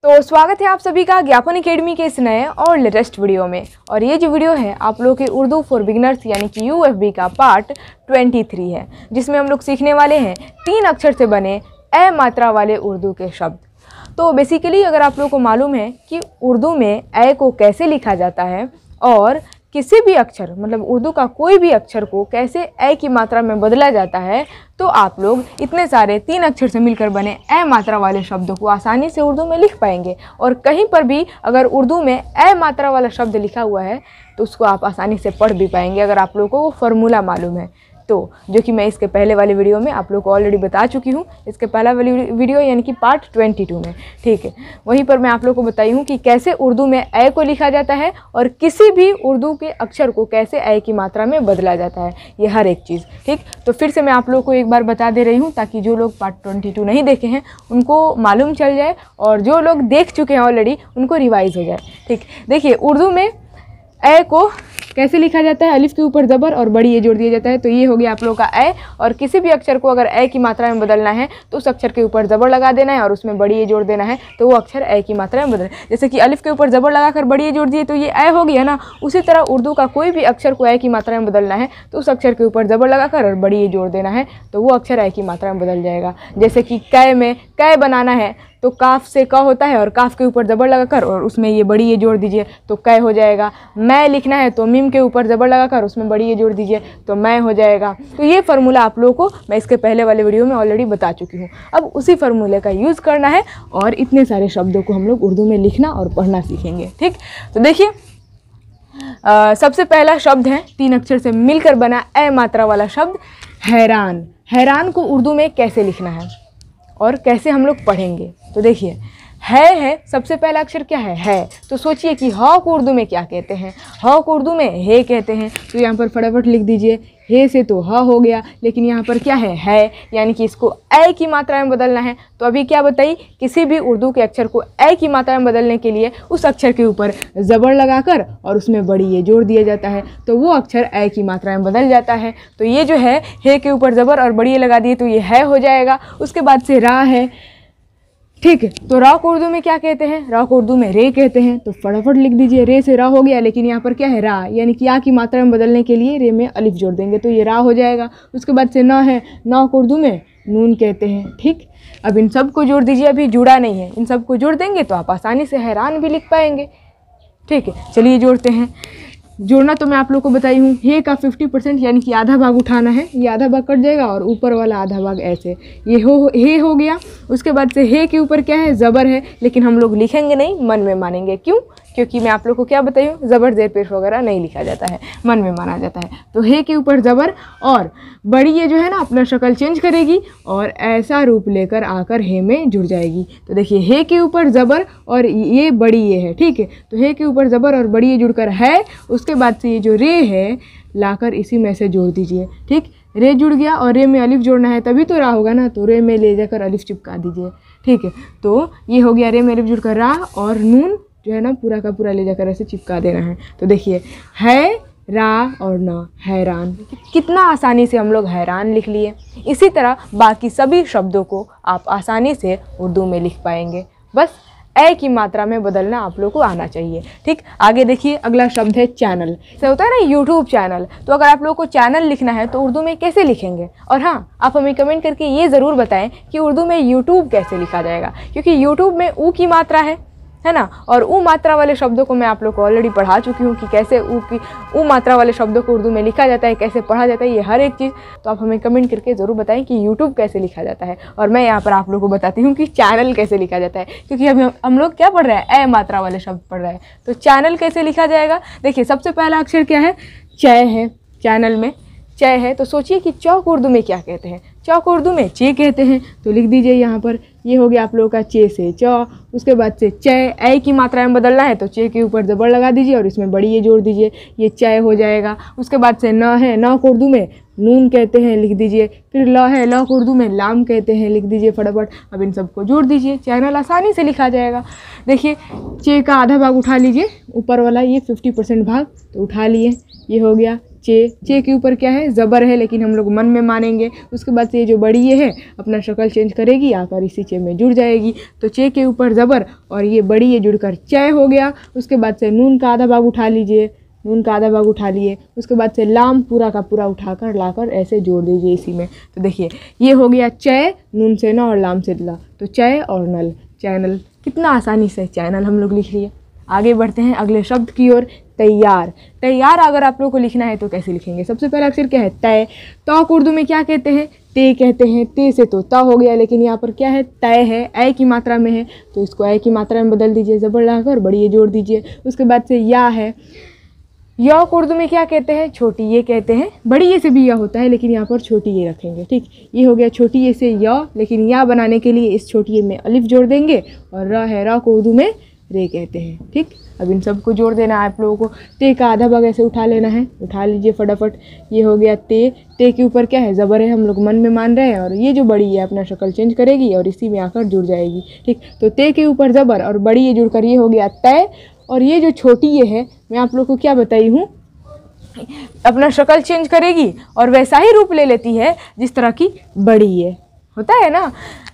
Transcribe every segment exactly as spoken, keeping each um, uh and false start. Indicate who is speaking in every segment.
Speaker 1: तो स्वागत है आप सभी का ज्ञापन एकेडमी के इस नए और लेटेस्ट वीडियो में। और ये जो वीडियो है आप लोग के उर्दू फॉर बिगिनर्स यानी कि यू एफ बी का पार्ट तेईस है, जिसमें हम लोग सीखने वाले हैं तीन अक्षर से बने ए मात्रा वाले उर्दू के शब्द। तो बेसिकली अगर आप लोगों को मालूम है कि उर्दू में ए को कैसे लिखा जाता है और किसी भी अक्षर मतलब उर्दू का कोई भी अक्षर को कैसे ए की मात्रा में बदला जाता है, तो आप लोग इतने सारे तीन अक्षर से मिलकर बने ए मात्रा वाले शब्दों को आसानी से उर्दू में लिख पाएंगे। और कहीं पर भी अगर उर्दू में ए मात्रा वाला शब्द लिखा हुआ है तो उसको आप आसानी से पढ़ भी पाएंगे, अगर आप लोगों को वो फार्मूला मालूम है तो, जो कि मैं इसके पहले वाले वीडियो में आप लोग को ऑलरेडी बता चुकी हूँ। इसके पहला वाली वीडियो यानी कि पार्ट बाईस में, ठीक है, वहीं पर मैं आप लोग को बताई हूँ कि कैसे उर्दू में ए को लिखा जाता है और किसी भी उर्दू के अक्षर को कैसे ए की मात्रा में बदला जाता है, ये हर एक चीज़। ठीक, तो फिर से मैं आप लोग को एक बार बता दे रही हूँ ताकि जो लोग पार्ट बाईस नहीं देखे हैं उनको मालूम चल जाए और जो लोग देख चुके हैं ऑलरेडी उनको रिवाइज हो जाए। ठीक, देखिए उर्दू में ए को कैसे लिखा जाता है, अलिफ के ऊपर ज़बर और बड़ी ए जोड़ दिया जाता है। तो ये हो गया आप लोगों का ए, और किसी भी अक्षर को अगर ए की मात्रा में बदलना है तो उस अक्षर के ऊपर ज़बर लगा देना है और उसमें बड़ी ए जोड़ देना है, तो वो अक्षर ए की मात्रा में बदल। जैसे कि अलिफ के ऊपर ज़बर लगाकर बड़ी ए जोड़ दिए तो ये ए हो गया ना। उसी तरह उर्दू का कोई भी अक्षर को ए की मात्रा में बदलना है तो उस अक्षर के ऊपर ज़बर लगाकर और बड़ी ए जोड़ देना है, तो वो अक्षर ए की मात्रा में बदल जाएगा। जैसे कि कै में कै बनाना है तो काफ से क होता है और काफ के ऊपर ज़बर लगाकर और उसमें ये बड़ी ये जोड़ दीजिए तो कै हो जाएगा। मैं लिखना है तो मीम के ऊपर ज़बर लगाकर उसमें बड़ी ये जोड़ दीजिए तो मैं हो जाएगा। तो ये फार्मूला आप लोगों को मैं इसके पहले वाले वीडियो में ऑलरेडी बता चुकी हूँ। अब उसी फार्मूले का यूज़ करना है और इतने सारे शब्दों को हम लोग उर्दू में लिखना और पढ़ना सीखेंगे। ठीक, तो देखिए सबसे पहला शब्द है तीन अक्षर से मिलकर बना ए मात्रा वाला शब्द हैरान। हैरान को उर्दू में कैसे लिखना है और कैसे हम लोग पढ़ेंगे, तो देखिए है है सबसे पहला अक्षर क्या है, है। तो सोचिए कि ह को उर्दू में क्या कहते हैं, ह को उर्दू में हे कहते हैं। तो यहाँ पर फटाफट लिख दीजिए, हे से तो ह हो गया, लेकिन यहाँ पर क्या है, है, यानी कि इसको ए की मात्रा में बदलना है। तो अभी क्या बताइए, किसी भी उर्दू के अक्षर को ए की मात्रा में बदलने के लिए उस अक्षर के ऊपर ज़बर लगाकर और उसमें बड़ी ये जोड़ दिया जाता है, तो वो अक्षर ए की मात्रा में बदल जाता है। तो ये जो है हे के ऊपर ज़बर और बड़ी ये लगा दिए तो ये है हो जाएगा। उसके बाद से रा है। ठीक है, तो रा को उर्दू में क्या कहते हैं, रा को उर्दू में रे कहते हैं। तो फटाफट लिख दीजिए, रे से रा हो गया, लेकिन यहाँ पर क्या है रा, यानी कि या की मात्रा में बदलने के लिए रे में अलिफ जोड़ देंगे तो ये रा हो जाएगा। उसके बाद से ना है, ना को उर्दू में नून कहते हैं। ठीक, अब इन सब को जोड़ दीजिए, अभी जुड़ा नहीं है, इन सब को जोड़ देंगे तो आप आसानी से हैरान भी लिख पाएंगे। ठीक है, चलिए जोड़ते हैं। जोड़ना तो मैं आप लोग को बताई हूँ, हे का फिफ्टी परसेंट यानी कि आधा भाग उठाना है, ये आधा भाग कट जाएगा और ऊपर वाला आधा भाग ऐसे, ये हो हे हो गया। उसके बाद से हे के ऊपर क्या है, ज़बर है, लेकिन हम लोग लिखेंगे नहीं, मन में मानेंगे। क्यों? क्योंकि मैं आप लोग को क्या बताई हूँ, ज़बर ज़ेर पेश वगैरह नहीं लिखा जाता है, मन में माना जाता है। तो हे के ऊपर ज़बर और बड़ी ये जो है ना अपना शक्ल चेंज करेगी और ऐसा रूप लेकर आकर हे में जुड़ जाएगी। तो देखिए हे के ऊपर ज़बर और ये बड़ी ये है। ठीक है, तो हे के ऊपर ज़बर और बड़ी ये जुड़कर है। उसके बाद से ये जो रे है लाकर इसी में से जोड़ दीजिए। ठीक, रे जुड़ गया और रे में अलिफ जोड़ना है तभी तो रा होगा ना, तो रे में ले जाकर अलिफ चिपका दीजिए। ठीक है, तो ये हो गया रे में अलिफ जुड़कर रा, और नून जो है ना पूरा का पूरा ले जाकर ऐसे चिपका देना है। तो देखिए है रा और ना, हैरान। कितना आसानी से हम लोग हैरान लिख लिए। इसी तरह बाकी सभी शब्दों को आप आसानी से उर्दू में लिख पाएंगे, बस ए की मात्रा में बदलना आप लोग को आना चाहिए। ठीक, आगे देखिए अगला शब्द है चैनल। से होता है ना यूट्यूब चैनल, तो अगर आप लोग को चैनल लिखना है तो उर्दू में कैसे लिखेंगे। और हाँ, आप हमें कमेंट करके ये ज़रूर बताएं कि उर्दू में यूट्यूब कैसे लिखा जाएगा, क्योंकि यूट्यूब में ऊ की मात्रा है है ना, और ऊ मात्रा वाले शब्दों को मैं आप लोग को ऑलरेडी पढ़ा चुकी हूँ कि कैसे ऊ की ऊ मात्रा वाले शब्दों को उर्दू में लिखा जाता है, कैसे पढ़ा जाता है, ये हर एक चीज़। तो आप हमें कमेंट करके ज़रूर बताएं कि यूट्यूब कैसे लिखा जाता है, और मैं यहाँ पर आप लोग को बताती हूँ कि चैनल कैसे लिखा जाता है, क्योंकि अभी हम लोग क्या पढ़ रहे हैं, ए मात्रा वाले शब्द पढ़ रहे हैं। तो चैनल कैसे लिखा जाएगा, देखिए सबसे पहला अक्षर क्या है, चय है। चैनल में चय है, तो सोचिए कि चौक उर्दू में क्या कहते हैं, चौक उर्दू में चे कहते हैं। तो लिख दीजिए यहाँ पर, ये हो गया आप लोगों का चे से चौ। उसके बाद से चय, ए की मात्रा में बदलना है तो चे के ऊपर ज़बर लगा दीजिए और इसमें बड़ी ये जोड़ दीजिए, ये चय हो जाएगा। उसके बाद से न है, न को उर्दू में नून कहते हैं, लिख दीजिए। फिर ल है, ल को उर्दू में लाम कहते हैं, लिख दीजिए फटाफट। अब इन सबको जोड़ दीजिए, चैनल आसानी से लिखा जाएगा। देखिए चे का आधा भाग उठा लीजिए, ऊपर वाला ये फिफ्टी परसेंट भाग तो उठा लिए, ये हो गया चे, चे के ऊपर क्या है, ज़बर है, लेकिन हम लोग मन में मानेंगे। उसके बाद से ये जो बड़ी ये है अपना शक्ल चेंज करेगी, आकर इसी चे में जुड़ जाएगी। तो चे के ऊपर ज़बर और ये बड़ी ये जुड़कर चय हो गया। उसके बाद से नून का आधा भाग उठा लीजिए, नून का आधा भाग उठा लिए। उसके बाद से लाम पूरा का पूरा उठाकर लाकर ऐसे जोड़ दीजिए इसी में। तो देखिए ये हो गया चय, नून से न और लाम से ला, तो चय और नल, चैनल। कितना आसानी से चैनल हम लोग लिख लिए। आगे बढ़ते हैं अगले शब्द की ओर, तैयार। तैयार अगर आप लोग को लिखना है तो कैसे लिखेंगे? सबसे पहला अक्षर क्या है, तय। तो को उर्दू में क्या कहते हैं, ते कहते हैं। ते से तो ता हो गया, लेकिन यहाँ पर क्या है, तय है, ए की मात्रा में है, तो इसको ए की मात्रा में बदल दीजिए, ज़बर लगाकर बड़ी ये जोड़ दीजिए। उसके बाद से या है। या को उर्दू में क्या कहते हैं, छोटी ये कहते हैं। बड़ी ये से भी या होता है, लेकिन यहाँ पर छोटी ये रखेंगे। ठीक, ये हो गया छोटी ये से या, लेकिन या बनाने के लिए इस छोटी ये में अलिफ जोड़ देंगे। और र है, र को उर्दू में रे कहते हैं। ठीक, अब इन सबको जोड़ देना है आप लोगों को। ते का आधा भाग ऐसे उठा लेना है, उठा लीजिए फटाफट। ये हो गया ते, ते के ऊपर क्या है, ज़बर है, हम लोग मन में मान रहे हैं। और ये जो बड़ी है अपना शक्ल चेंज करेगी और इसी में आकर जुड़ जाएगी। ठीक, तो ते के ऊपर ज़बर और बड़ी ये जुड़कर ये हो गया तय। और ये जो छोटी ये है, मैं आप लोग को क्या बताई हूँ, अपना शक्ल चेंज करेगी और वैसा ही रूप ले लेती है जिस तरह की बड़ी ये होता है ना।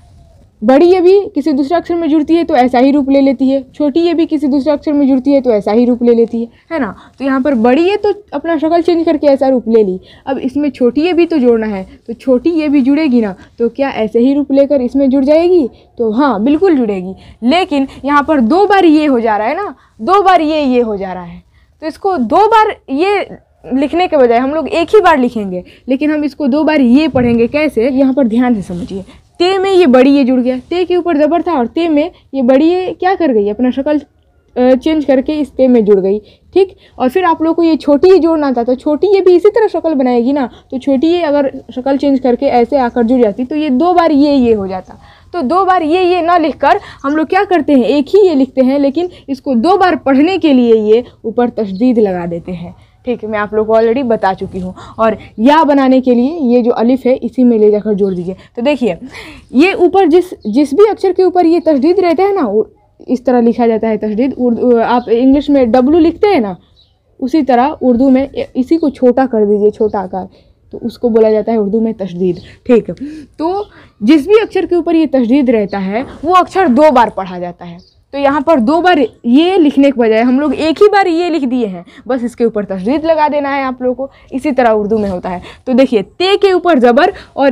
Speaker 1: बड़ी ये भी किसी दूसरे अक्षर में जुड़ती है तो ऐसा ही रूप ले लेती है, छोटी ये भी किसी दूसरे अक्षर में जुड़ती है तो ऐसा ही रूप ले लेती है, है ना। तो यहाँ पर बड़ी ये तो अपना शक्ल चेंज करके ऐसा रूप ले ली। अब इसमें छोटी ये भी तो जोड़ना है, तो छोटी ये भी जुड़ेगी ना, तो क्या ऐसे ही रूप लेकर इसमें जुड़ जाएगी? तो हाँ, बिल्कुल जुड़ेगी। लेकिन यहाँ पर दो बार ये हो जा रहा है ना, दो बार ये ये हो जा रहा है, तो इसको दो बार ये लिखने के बजाय हम लोग एक ही बार लिखेंगे, लेकिन हम इसको दो बार ये पढ़ेंगे। कैसे? यहाँ पर ध्यान से समझिए। ते में ये बड़ी ये जुड़ गया, ते के ऊपर ज़बर था और ते में ये बड़ी ये क्या कर गई, अपना शक्ल चेंज करके इस ते में जुड़ गई। ठीक, और फिर आप लोग को ये छोटी ये जोड़ना था, तो छोटी ये भी इसी तरह शक्ल बनाएगी ना। तो छोटी ये अगर शक्ल चेंज करके ऐसे आकर जुड़ जाती तो ये दो बार ये ये हो जाता। तो दो बार ये ये ना लिखकर हम लोग क्या करते हैं, एक ही ये लिखते हैं, लेकिन इसको दो बार पढ़ने के लिए ये ऊपर तशदीद लगा देते हैं। ठीक है, मैं आप लोग को ऑलरेडी बता चुकी हूँ। और या बनाने के लिए ये जो अलिफ है इसी में ले जाकर जोड़ दीजिए। तो देखिए ये ऊपर जिस जिस भी अक्षर के ऊपर ये तशदीद रहता है ना, इस तरह लिखा जाता है तशदीद। उर्दू आप इंग्लिश में डब्लू लिखते हैं ना, उसी तरह उर्दू में इसी को छोटा कर दीजिए, छोटा आकार, तो उसको बोला जाता है उर्दू में तशदीद। ठीक, तो जिस भी अक्षर के ऊपर ये तशदीद रहता है वो अक्षर दो बार पढ़ा जाता है। तो यहाँ पर दो बार ये लिखने के बजाय हम लोग एक ही बार ये लिख दिए हैं, बस इसके ऊपर तशदीद लगा देना है आप लोगों को। इसी तरह उर्दू में होता है। तो देखिए ते के ऊपर ज़बर और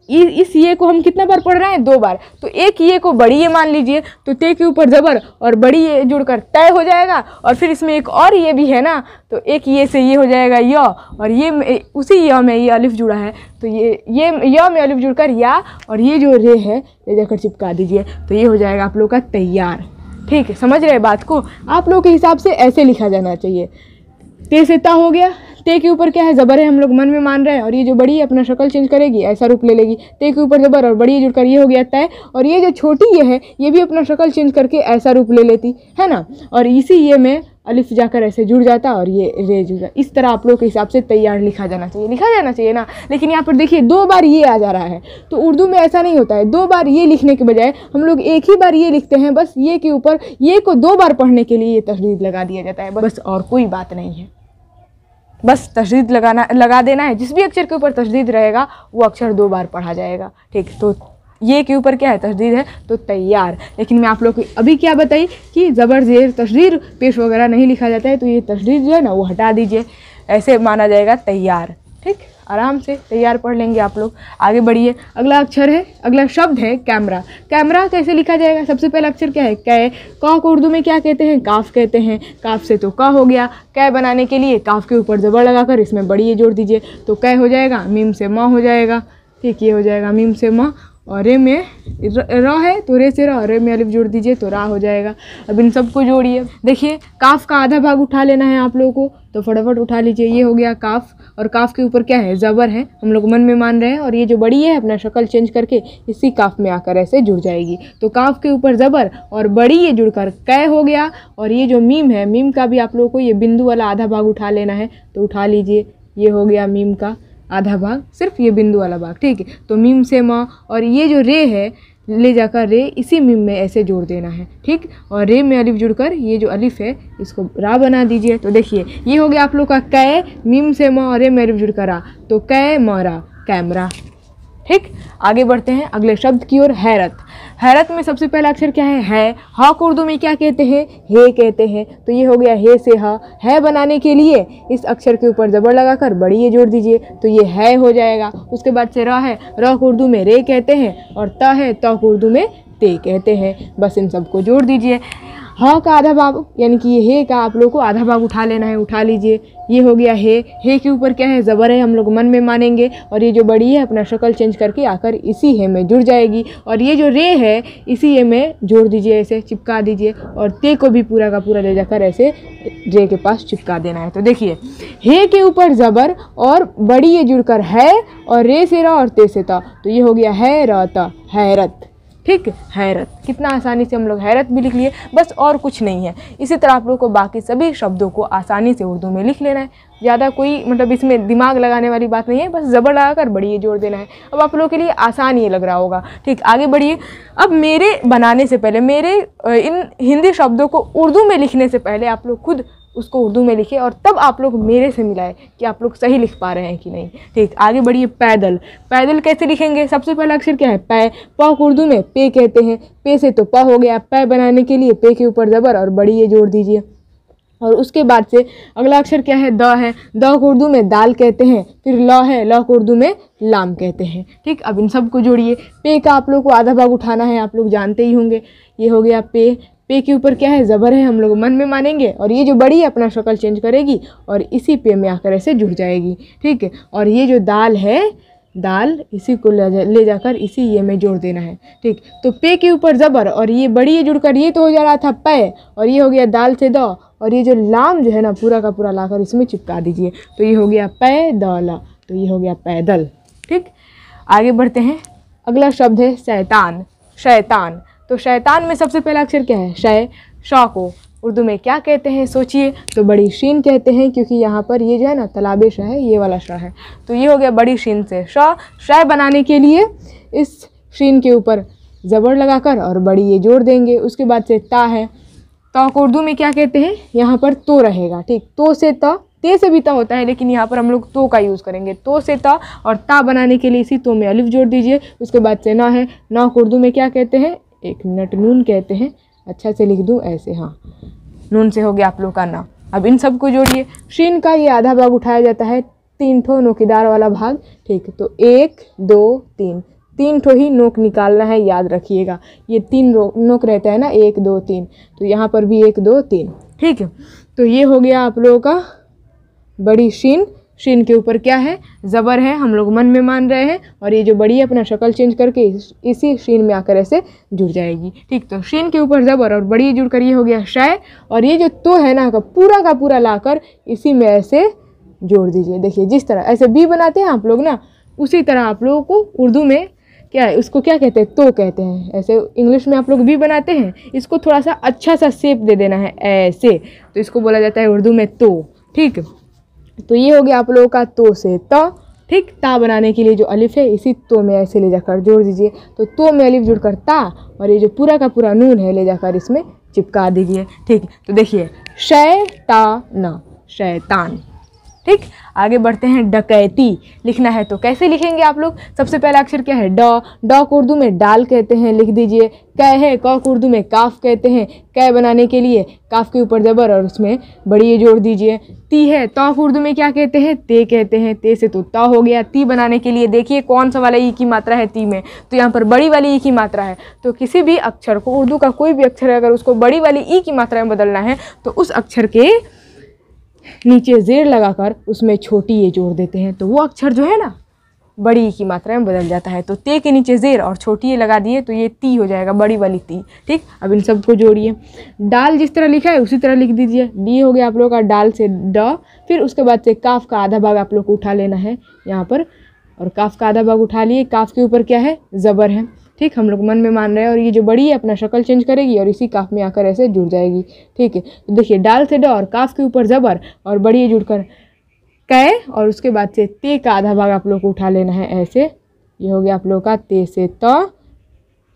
Speaker 1: इस ये को हम कितना बार पढ़ रहे हैं, दो बार। तो एक ये को बड़ी ये मान लीजिए, तो ते के ऊपर ज़बर और बड़ी ये जुड़कर तय हो जाएगा। और फिर इसमें एक और ये भी है ना, तो एक ये से ये हो जाएगा य, और ये उसी य में ये अलिफ जुड़ा है, तो ये ये य में अलिफ जुड़कर या, और ये जो रे है ले जाकर चिपका दीजिए, तो ये हो जाएगा आप लोग का तैयार। ठीक है, समझ रहे बात को? आप लोग के हिसाब से ऐसे लिखा जाना चाहिए। ते से ता हो गया, ते के ऊपर क्या है, ज़बर है, हम लोग मन में मान रहे हैं। और ये जो बड़ी है अपना शक्ल चेंज करेगी, ऐसा रूप ले लेगी। ते के ऊपर ज़बर और बड़ी जुड़कर ये हो गया तय। और ये जो छोटी ये है ये भी अपना शक्ल चेंज करके ऐसा रूप ले लेती है ना, और इसी ये में अलिफ जाकर ऐसे जुड़ जाता और ये रे जुड़ा। इस तरह आप लोग के हिसाब से तैयार लिखा जाना चाहिए, लिखा जाना चाहिए ना। लेकिन यहाँ पर देखिए दो बार ये आ जा रहा है, तो उर्दू में ऐसा नहीं होता है। दो बार ये लिखने के बजाय हम लोग एक ही बार ये लिखते हैं। बस ये के ऊपर ये को दो बार पढ़ने के लिए ये तशदीद लगा दिया जाता है, बस, और कोई बात नहीं है। बस तशदीद लगाना लगा देना है। जिस भी अक्षर के ऊपर तशदीद रहेगा वो अक्षर दो बार पढ़ा जाएगा। ठीक, तो ये के ऊपर क्या है, तशदीद है, तो तैयार। लेकिन मैं आप लोग को अभी क्या बताई कि ज़बर ज़ेर तशदीद पेश वगैरह नहीं लिखा जाता है, तो ये तशदीद जो है ना वो हटा दीजिए, ऐसे माना जाएगा तैयार। ठीक, आराम से तैयार पढ़ लेंगे आप लोग। आगे बढ़िए, अगला अक्षर है, अगला शब्द है कैमरा। कैमरा कैसे लिखा जाएगा? सबसे पहला अक्षर क्या है, कै। का को उर्दू में क्या कहते हैं, काफ कहते हैं। काफ से तो का हो गया। कै बनाने के लिए काफ के ऊपर ज़बर लगाकर इसमें बड़ी ये जोड़ दीजिए, तो कै हो जाएगा। मीम से माँ हो जाएगा। ठीक, ये हो जाएगा मीम से माँ। और रे में र है तो रे से रा, रे में अलिफ जोड़ दीजिए तो रा हो जाएगा। अब इन सबको जोड़िए। देखिए काफ का आधा भाग उठा लेना है आप लोगों को, तो फटाफट उठा लीजिए। ये हो गया काफ, और काफ के ऊपर क्या है, ज़बर है, हम लोग मन में मान रहे हैं। और ये जो बड़ी है अपना शक्ल चेंज करके इसी काफ में आकर ऐसे जुड़ जाएगी। तो काफ के ऊपर ज़बर और बड़ी ये जुड़कर कै हो गया। और ये जो मीम है, मीम का भी आप लोगों को ये बिंदु वाला आधा भाग उठा लेना है, तो उठा लीजिए। ये हो गया मीम का आधा भाग, सिर्फ ये बिंदु वाला भाग। ठीक है, तो मीम से माँ। और ये जो रे है, ले जाकर रे इसी मीम में ऐसे जोड़ देना है, ठीक। और रे में अलिफ जुड़कर ये जो अलिफ है इसको रा बना दीजिए। तो देखिए ये हो गया आप लोग का कै, मीम से म और रे में अलिफ जुड़कर रा, तो कै मरा कैमरा, ठीक। आगे बढ़ते हैं अगले शब्द की ओर, हैरत। हैरत में सबसे पहला अक्षर क्या है? है। हा को उर्दू में क्या कहते हैं? हे कहते हैं। तो ये हो गया हे से हा। है बनाने के लिए इस अक्षर के ऊपर जबर लगाकर बड़ी ये जोड़ दीजिए, तो ये है हो जाएगा। उसके बाद से र है, र को उर्दू में रे कहते हैं, और त है, त को उर्दू में ते कहते हैं। बस इन सबको जोड़ दीजिए। हा का आधा भाग यानी कि ये हे का आप लोग को आधा भाग उठा लेना है, उठा लीजिए। ये हो गया हे। हे के ऊपर क्या है? ज़बर है, हम लोग मन में मानेंगे, और ये जो बड़ी है अपना शक्ल चेंज करके आकर इसी हे में जुड़ जाएगी। और ये जो रे है इसी हे में जोड़ दीजिए, ऐसे चिपका दीजिए, और ते को भी पूरा का पूरा ले जाकर ऐसे रे के पास चिपका देना है। तो देखिए हे के ऊपर ज़बर और बड़ी ये जुड़कर है, और रे से रा और ते से ता, तो ये हो गया है र ता, हैरत, ठीक। हैरत, कितना आसानी से हम लोग हैरत भी लिख लिए, बस और कुछ नहीं है। इसी तरह आप लोग को बाकी सभी शब्दों को आसानी से उर्दू में लिख लेना है। ज़्यादा कोई मतलब इसमें दिमाग लगाने वाली बात नहीं है, बस ज़बर लगाकर बड़ी ये जोड़ देना है। अब आप लोगों के लिए आसान ये लग रहा होगा, ठीक। आगे बढ़िए। अब मेरे बनाने से पहले, मेरे इन हिंदी शब्दों को उर्दू में लिखने से पहले आप लोग खुद उसको उर्दू में लिखे, और तब आप लोग मेरे से मिलाए कि आप लोग सही लिख पा रहे हैं कि नहीं, ठीक। आगे बढ़िए। पैदल। पैदल कैसे लिखेंगे? सबसे पहला अक्षर क्या है? पै। प को उर्दू में पे कहते हैं। पे से तो प हो गया। पै बनाने के लिए पे के ऊपर ज़बर और बड़ी ये जोड़ दीजिए। और उसके बाद से अगला अक्षर क्या है? द है। द को उर्दू में दाल कहते हैं। फिर ल है, ल को उर्दू में लाम कहते हैं, ठीक। अब इन सब को जोड़िए। पे का आप लोग को आधा भाग उठाना है, आप लोग जानते ही होंगे। ये हो गया पे। पे के ऊपर क्या है? ज़बर है, हम लोग मन में मानेंगे, और ये जो बड़ी है अपना शक्ल चेंज करेगी और इसी पे में आकर ऐसे जुड़ जाएगी, ठीक है। और ये जो दाल है, दाल इसी को ले, जा, ले जाकर इसी ये में जोड़ देना है, ठीक। तो पे के ऊपर ज़बर और ये बड़ी ये जुड़कर ये तो हो जा रहा था पै, और ये हो गया दाल से द, और ये जो लाम जो है ना पूरा का पूरा लाकर इसमें चिपका दीजिए, तो ये हो गया पै द ला, तो ये हो गया पैदल, ठीक। आगे बढ़ते हैं। अगला शब्द है शैतान। शैतान। तो शैतान में सबसे पहला अक्षर क्या है? शय। श को उर्दू में क्या कहते हैं? सोचिए। तो बड़ी शीन कहते हैं, क्योंकि यहाँ पर ये जो है ना तलाबे श है, ये वाला श है, तो ये हो गया बड़ी शीन से श। शय बनाने के लिए इस शीन के ऊपर ज़बर लगाकर और बड़ी ये जोड़ देंगे। उसके बाद से ता है। ता को उर्दू में क्या कहते हैं? यहाँ पर तो रहेगा, ठीक। तो से ता, ते से भी ता होता है, लेकिन यहाँ पर हम लोग तो का यूज़ करेंगे। तो से ता, और ता बनाने के लिए इसी तो में अलिफ जोड़ दीजिए। उसके बाद से ना है। ना को उर्दू में क्या कहते हैं? एक मिनट, नून कहते हैं। अच्छा से लिख दूं ऐसे, हाँ, नून से हो गया आप लोग का ना। अब इन सब को जोड़िए। शीन का ये आधा भाग उठाया जाता है, तीन ठो नोकीदार वाला भाग, ठीक। तो एक दो तीन, तीन ठो ही नोक निकालना है, याद रखिएगा। ये तीन नोक रहता है ना, एक दो तीन, तो यहाँ पर भी एक दो तीन, ठीक है। तो ये हो गया आप लोगों का बड़ी शीन। शीन के ऊपर क्या है? ज़बर है, हम लोग मन में मान रहे हैं, और ये जो बड़ी है अपना शक्ल चेंज करके इसी शीन में आकर ऐसे जुड़ जाएगी, ठीक। तो शीन के ऊपर ज़बर और बड़ी जुड़ कर ये हो गया शय, और ये जो तो है ना का पूरा का पूरा लाकर इसी में ऐसे जोड़ दीजिए। देखिए जिस तरह ऐसे बी बनाते हैं आप लोग ना, उसी तरह आप लोगों को उर्दू में क्या है, उसको क्या कहते हैं? तो कहते हैं। ऐसे इंग्लिश में आप लोग भी बनाते हैं, इसको थोड़ा सा अच्छा सा शेप दे देना है ऐसे, तो इसको बोला जाता है उर्दू में तो, ठीक। तो ये हो गया आप लोगों का तो से त, ठीक। ता बनाने के लिए जो अलिफ है इसी तो में ऐसे ले जाकर जोड़ दीजिए। तो तो में अलिफ जुड़कर ता, और ये जो पूरा का पूरा नून है ले जाकर इसमें चिपका दीजिए, ठीक। तो देखिए शैतान, शैतान, ठीक। आगे बढ़ते हैं। डकैती लिखना है तो कैसे लिखेंगे आप लोग? सबसे पहला अक्षर क्या है? ड। ड को उर्दू में डाल कहते हैं, लिख दीजिए। कै है, क को उर्दू में काफ कहते हैं। कै बनाने के लिए काफ के ऊपर ज़बर और उसमें बड़ी ये जोड़ दीजिए। ती है, ता को उर्दू में क्या कहते हैं? ते कहते हैं। ते से तो ता हो गया। ती बनाने के लिए देखिए कौन सा वाला ई की मात्रा है ती में, तो यहाँ पर बड़ी वाली ई की मात्रा है। तो किसी भी अक्षर को, उर्दू का कोई भी अक्षर है, अगर उसको बड़ी वाली ई की मात्रा में बदलना है तो उस अक्षर के नीचे जेर लगाकर उसमें छोटी ये जोड़ देते हैं, तो वो अक्षर जो है ना बड़ी की मात्रा में बदल जाता है। तो ते के नीचे जेर और छोटी ये लगा दिए तो ये ती हो जाएगा, बड़ी वाली ती, ठीक। अब इन सबको जोड़िए। डाल जिस तरह लिखा है उसी तरह लिख दीजिए। डी हो गया आप लोगों का डाल से ड, फिर उसके बाद से काफ का आधा भाग आप लोग को उठा लेना है यहाँ पर, और काफ का आधा भाग उठा लिए। काफ के ऊपर क्या है? ज़बर है, ठीक। हम लोग मन में मान रहे हैं, और ये जो बड़ी है अपना शक्ल चेंज करेगी और इसी काफ में आकर ऐसे जुड़ जाएगी, ठीक है। तो देखिए डाल से ड और काफ के ऊपर ज़बर और बड़ी जुड़कर कै, और उसके बाद से ते का आधा भाग आप लोग को उठा लेना है ऐसे। ये हो गया आप लोग का ते से त,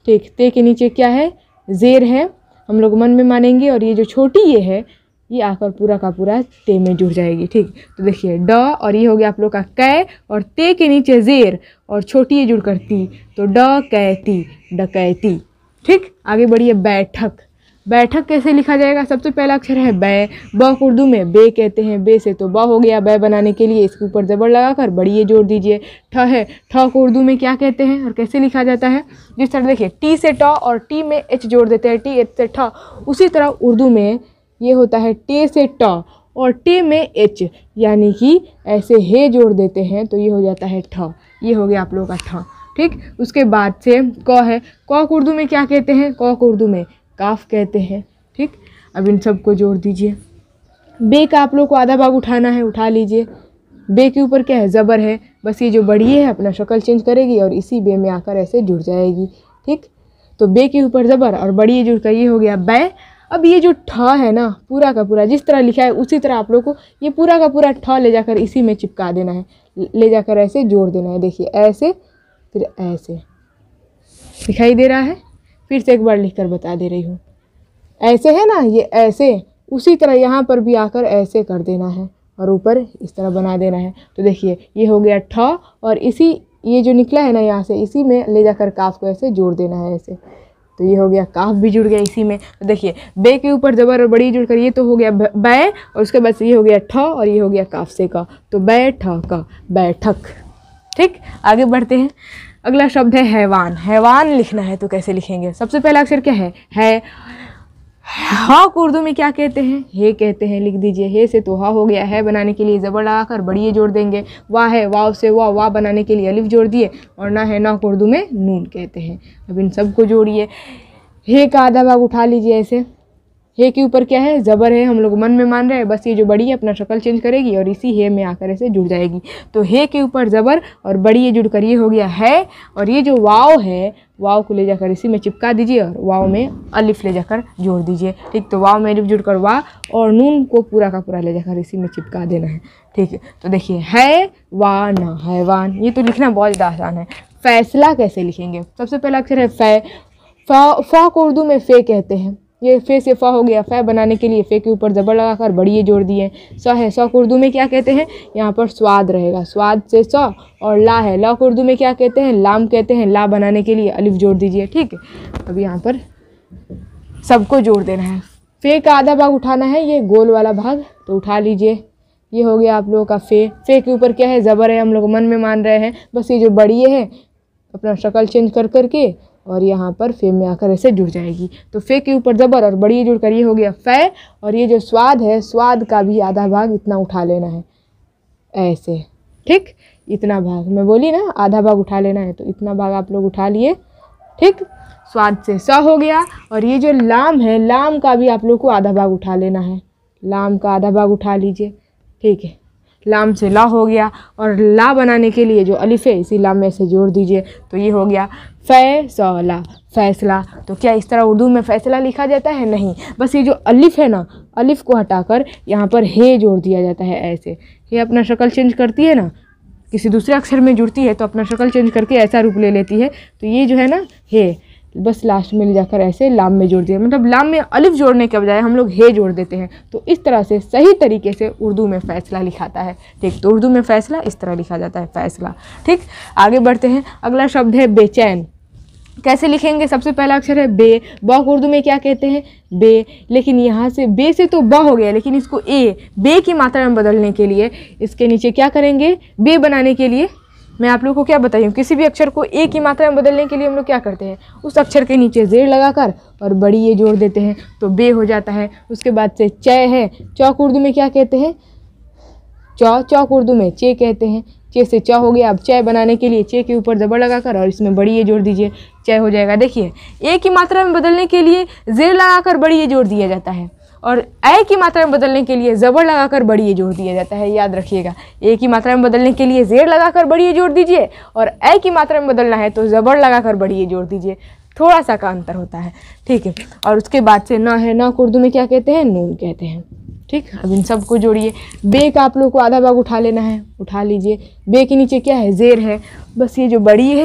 Speaker 1: ठीक, ते के नीचे क्या है, जेर है, हम लोग मन में मानेंगे, और ये जो छोटी ये है ये आकर पूरा का पूरा ते में जुड़ जाएगी। ठीक, तो देखिए ड और ये हो गया आप लोग का कै, और ते के नीचे जेर और छोटी ये जुड़ कर ती, तो ड कैती, डकैती। ठीक, आगे बढ़िए बैठक। बैठक कैसे लिखा जाएगा, सबसे पहला अक्षर है बै, ब को उर्दू में बे कहते हैं, बे से तो ब हो गया, बै बनाने के लिए इसके ऊपर जबर लगाकर बड़ी ये जोड़ दीजिए। ठ है, ठ को उर्दू में क्या कहते हैं और कैसे लिखा जाता है, जिस तरह देखिए टी से ट और टी में एच जोड़ देते हैं, टी एच से ठ, उसी तरह उर्दू में ये होता है टे से ट और टे में एच, यानी कि ऐसे हे जोड़ देते हैं तो ये हो जाता है ठ। ये हो गया आप लोगों का ठ। ठीक, उसके बाद से क है, क को उर्दू में क्या कहते हैं, क को उर्दू में काफ कहते हैं। ठीक, अब इन सबको जोड़ दीजिए। बे का आप लोग को आधा भाग उठाना है, उठा लीजिए। बे के ऊपर क्या है, ज़बर है, बस ये जो बड़ी है अपना शक्ल चेंज करेगी और इसी बे में आकर ऐसे जुड़ जाएगी। ठीक, तो बे के ऊपर ज़बर और बड़ी ये जुड़ कर ये हो गया बै। अब ये जो ठ है ना, पूरा का पूरा जिस तरह लिखा है उसी तरह आप लोग को ये पूरा का पूरा ठ ले जाकर इसी में चिपका देना है, ले जाकर ऐसे जोड़ देना है। देखिए ऐसे, फिर ऐसे, दिखाई दे रहा है, फिर से एक बार लिख कर बता दे रही हूँ। ऐसे है ना, ये ऐसे, उसी तरह यहाँ पर भी आकर ऐसे कर देना है और ऊपर इस तरह बना देना है। तो देखिए ये हो गया ठ, और इसी ये जो निकला है ना यहाँ से, इसी में ले जाकर काफ को ऐसे जोड़ देना है ऐसे, तो ये हो गया काफ भी जुड़ गया इसी में। तो देखिए बे के ऊपर जबर और बड़ी जुड़कर ये तो हो गया बै, और उसके बाद ये हो गया ठ और ये हो गया काफ से का, तो बै ठ का, बैठक। ठीक, आगे बढ़ते हैं। अगला शब्द है हैवान। हैवान लिखना है तो कैसे लिखेंगे, सबसे पहला अक्षर क्या है, है। हा को उर्दू में क्या कहते हैं, हे कहते हैं, लिख दीजिए। हे से तो हा हो गया, है बनाने के लिए ज़बर लगाकर बड़ी ये जोड़ देंगे। वाह है, वाव से वाह, वाह बनाने के लिए अलिफ जोड़ दिए, और ना है, ना को उर्दू में नून कहते हैं। अब इन सबको जोड़िए। हे का आधा भाग उठा लीजिए ऐसे। हे के ऊपर क्या है, ज़बर है, हम लोग मन में मान रहे हैं, बस ये जो बड़ी है अपना शक्ल चेंज करेगी और इसी हे में आकर ऐसे जुड़ जाएगी। तो हे के ऊपर ज़बर और बड़ी ये जुड़ कर ये हो गया है, और ये जो वाव है, वाव को ले जाकर इसी में चिपका दीजिए और वाव में अलिफ ले जाकर जोड़ दीजिए। ठीक, तो वाव में अलिफ जुड़ कर वाह, और नून को पूरा का पूरा ले जाकर इसी में चिपका देना है। ठीक है, तो देखिए है वा ना, हैवान। ये तो लिखना बहुत ज़्यादा आसान है। फैसला कैसे लिखेंगे, सबसे पहला अक्षर है फै। फ़ा फ़ा को उर्दू में फ़े कहते हैं। ये फे से फ़ा हो गया, फ़ै बनाने के लिए फ़े के ऊपर ज़बर लगाकर बड़ी ये जोड़ दिए। स है, स को उर्दू में क्या कहते हैं, यहाँ पर स्वाद रहेगा, स्वाद से स, और ला है, ला को उर्दू में क्या कहते हैं, लाम कहते हैं, ला बनाने के लिए अलिफ जोड़ दीजिए। ठीक है, अब यहाँ पर सबको जोड़ देना है। फ़े का आधा भाग उठाना है, ये गोल वाला भाग, तो उठा लीजिए। ये हो गया आप लोगों का फ़े। फ़े के ऊपर क्या है, ज़बर है, हम लोग मन में मान रहे हैं, बस ये जो बड़ी है अपना शक्ल चेंज कर करके और यहाँ पर फे में आकर ऐसे जुड़ जाएगी। तो फे के ऊपर ज़बर और बड़ी जुड़ कर ये हो गया फ़ै, और ये जो स्वाद है, स्वाद का भी आधा भाग इतना उठा लेना है ऐसे। ठीक, इतना भाग मैं बोली ना, आधा भाग उठा लेना है, तो इतना भाग आप लोग उठा लिए। ठीक, स्वाद से स हो गया, और ये जो लाम है, लाम का भी आप लोग को आधा भाग उठा लेना है, लाम का आधा भाग उठा लीजिए। ठीक है, लाम से ला हो गया, और ला बनाने के लिए जो अलिफ है इसी लाम में से जोड़ दीजिए, तो ये हो गया फैसला, फैसला। तो क्या इस तरह उर्दू में फैसला लिखा जाता है, नहीं, बस ये जो अलिफ है ना, अलिफ को हटाकर यहाँ पर हे जोड़ दिया जाता है ऐसे। ये अपना शक्ल चेंज करती है ना, किसी दूसरे अक्षर में जुड़ती है तो अपना शक्ल चेंज करके ऐसा रूप ले लेती है, तो ये जो है ना हे, बस लास्ट में ले जाकर ऐसे लाम में जोड़ दिया, मतलब लाम में अलिफ जोड़ने के बजाय हम लोग हे जोड़ देते हैं। तो इस तरह से सही तरीके से उर्दू में फ़ैसला लिखाता है। ठीक, तो उर्दू में फ़ैसला इस तरह लिखा जाता है, फ़ैसला। ठीक, आगे बढ़ते हैं। अगला शब्द है बेचैन। कैसे लिखेंगे, सबसे पहला अक्षर है बे। ब को उर्दू में क्या कहते हैं, बे, लेकिन यहाँ से बे से तो ब हो गया, लेकिन इसको ए, बे की मात्रा में बदलने के लिए इसके नीचे क्या करेंगे, बे बनाने के लिए मैं आप लोगों को क्या बताई हूँ, किसी भी अक्षर को ए की मात्रा में बदलने के लिए हम लोग क्या करते हैं, उस अक्षर के नीचे जेर लगाकर और बड़ी ये जोड़ देते हैं, तो बे हो जाता है। उसके बाद से च है। च को उर्दू में क्या कहते हैं, च, च को उर्दू में चे कहते हैं। चे से च हो गया। अब च बनाने के लिए चे के ऊपर ज़बर लगाकर और इसमें बड़ी ये जोड़ दीजिए, च हो जाएगा। देखिए ए की मात्रा में बदलने के लिए जेर लगाकर बड़ी ये जोड़ दिया जाता है, और ए की मात्रा में बदलने के लिए ज़बर लगाकर बड़ी ये जोड़ दिया जाता है, याद रखिएगा। ए की मात्रा में बदलने के लिए जेर लगाकर बड़ी ये जोड़ दीजिए, और ए की मात्रा में बदलना है तो ज़बर लगाकर बड़ी ये जोड़ दीजिए, थोड़ा सा का अंतर होता है। ठीक है, और उसके बाद से ना है, ना को उर्दू में क्या कहते हैं, नून कहते हैं। ठीक, अब इन सब को जोड़िए। बे का आप लोग को आधा भाग उठा लेना है, उठा लीजिए। बे के नीचे क्या है, जेर है, बस ये जो बड़ी है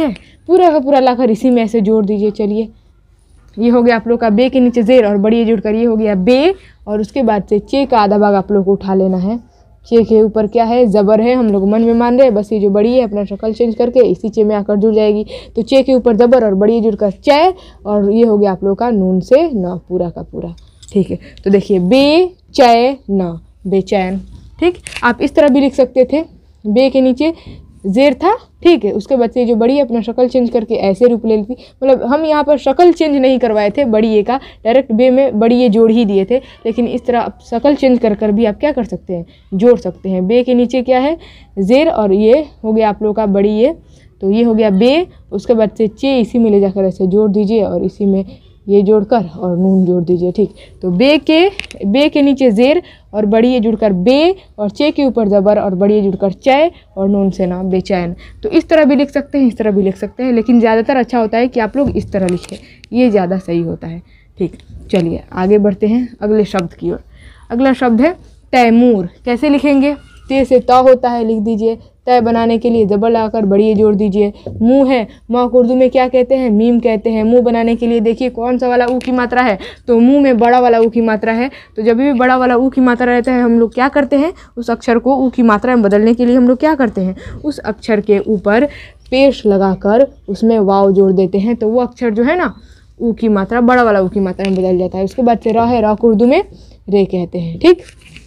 Speaker 1: पूरा का पूरा लाकर इसी में ऐसे जोड़ दीजिए। चलिए ये हो गया आप लोग का बे के नीचे जेर और बड़ी जुड़कर ये हो गया बे, और उसके बाद से चे का आधा भाग आप लोग को उठा लेना है। चे के ऊपर क्या है, ज़बर है, हम लोग मन में मान रहे हैं, बस ये जो बड़ी है अपना शक्ल चेंज करके इसी चे में आकर जुड़ जाएगी। तो चे के ऊपर ज़बर और बड़ी जुड़कर चय, और ये हो गया आप लोग का नून से न पूरा का पूरा। ठीक है, तो देखिए बे चय न, बेचैन। ठीक, आप इस तरह भी लिख सकते थे, बे के नीचे जेर था, ठीक है, उसके बाद से जो बड़ी अपना शक्ल चेंज करके ऐसे रूप ले ली। मतलब हम यहाँ पर शक्ल चेंज नहीं करवाए थे बड़ी ए का, डायरेक्ट बे में बड़ी ए जोड़ ही दिए थे, लेकिन इस तरह आप शक्ल चेंज कर कर भी आप क्या कर सकते हैं, जोड़ सकते हैं। बे के नीचे क्या है, जेर, और ये हो गया आप लोग का बड़ी ए, तो ये हो गया बे, उसके बाद से चे इसी में ले जाकर ऐसे जोड़ दीजिए और इसी में ये जोड़कर और नून जोड़ दीजिए। ठीक, तो बे के बे के नीचे जेर और बड़ी ये जुड़कर बे, और चे के ऊपर ज़बर और बड़ी ये जुड़कर चय, और नून से ना बेचैन। तो इस तरह भी लिख सकते हैं, इस तरह भी लिख सकते हैं, लेकिन ज़्यादातर अच्छा होता है कि आप लोग इस तरह लिखें, ये ज़्यादा सही होता है। ठीक, चलिए आगे बढ़ते हैं अगले शब्द की ओर। अगला शब्द है तैमूर। कैसे लिखेंगे, ते से ता होता है, लिख दीजिए। तय बनाने के लिए ज़बर लगाकर बड़ी ये जोड़ दीजिए। मुँह है, माँ को उर्दू में क्या कहते हैं, मीम कहते हैं। मुँह बनाने के लिए देखिए कौन सा वाला ऊ की मात्रा है, तो मुँह में बड़ा वाला ऊ की मात्रा है। तो जब भी बड़ा वाला ऊ की मात्रा रहता है हम लोग क्या करते हैं, उस अक्षर को ऊ की मात्रा में बदलने के लिए हम लोग क्या करते हैं, उस अक्षर के ऊपर पेश लगाकर उसमें वाव जोड़ देते हैं। तो वो अक्षर जो है ना, ऊ की मात्रा बड़ा वाला ऊ की मात्रा में बदल जाता है। उसके बाद से रा है, रा को उर्दू में रे कहते हैं। ठीक,